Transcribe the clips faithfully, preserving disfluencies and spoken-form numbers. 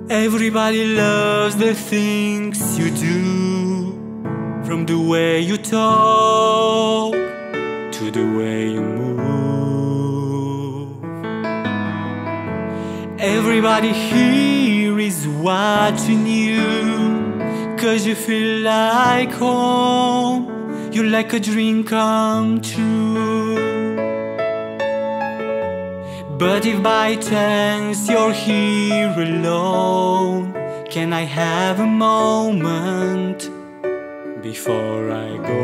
Everybody loves the things you do, from the way you talk to the way you move. Everybody here is watching you, 'cause you feel like home. You're like a dream come true. But if by chance you're here alone, can I have a moment before I go?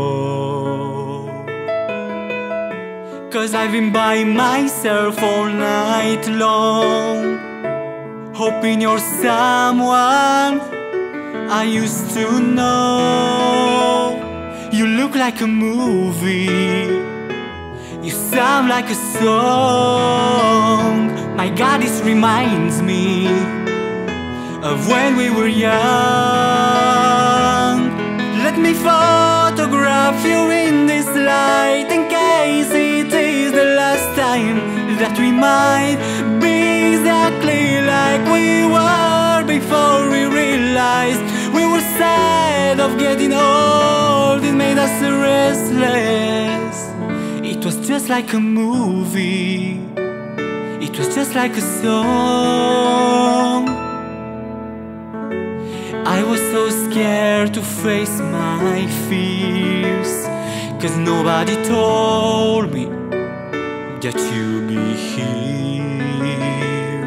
'Cause I've been by myself all night long, hoping you're someone I used to know. You look like a movie, you sound like a song. My God, this reminds me of when we were young. Let me photograph you in this light, in case it is the last time that we might be exactly like we were before we realized we were sad of getting old. It made us restless. It was just like a movie, it was just like a song. I was so scared to face my fears, 'cause nobody told me that you'd be here.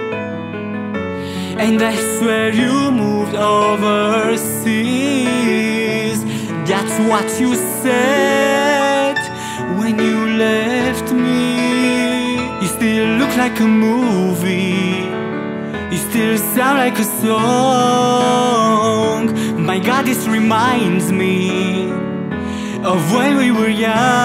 And I swear you moved overseas, that's what you said when you left me. You still look like a movie, you still sound like a song. My God, this reminds me of when we were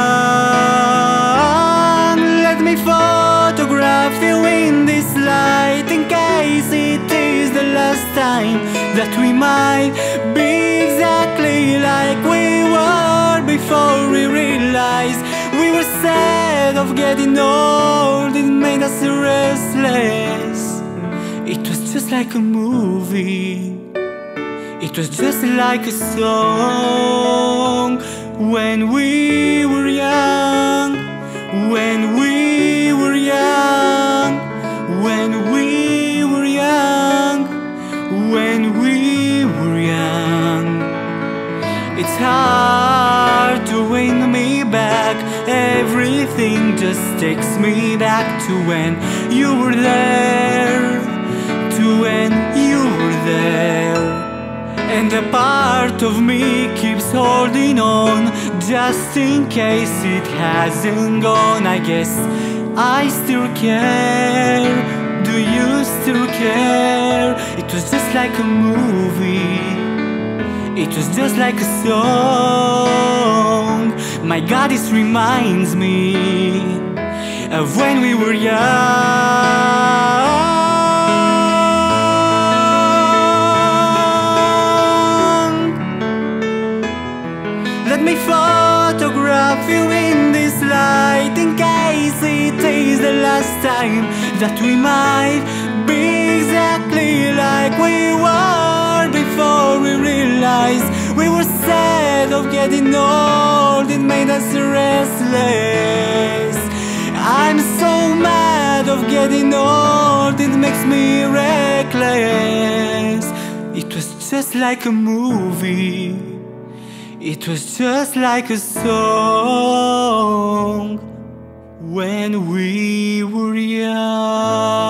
young. Let me photograph you in this light, in case it is the last time that we might be exactly like we were before we realized we were sad of getting old. It made us restless. It was just like a movie, it was just like a song. When we were young, when we were young, when we were young, when we were young. It's hard to win me back, everything just takes me back to when you were there, to when you were there. And a part of me keeps holding on, just in case it hasn't gone. I guess I still care. Do you still care? It was just like a movie, it was just like a song. My God, this reminds me of when we were young. Let me photograph you in this light, in case it is the last time that we might be exactly like we were before we realized we were sad of getting old. It made us restless. I'm so mad of getting old, it makes me reckless. It was just like a movie, it was just like a song when we were young.